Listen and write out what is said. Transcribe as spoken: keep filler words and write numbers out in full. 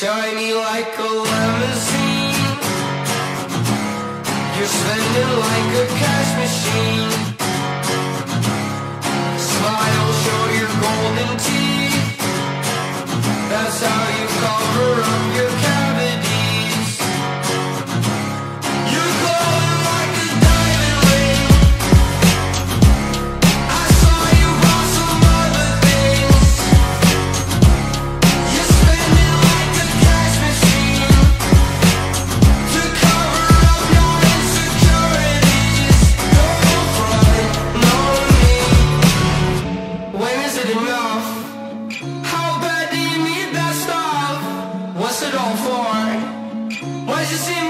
shiny like a limousine. You're spending like a cash machine. Smile, show your golden teeth. That's how you cover up your cavities. You're glowing like a diamond ring. I saw you bought some other things. You're spending like a cash machine to cover up your insecurities. Don't front, no need. When is it enough? How bad do you need that stuff? What's it all for? Why'd you see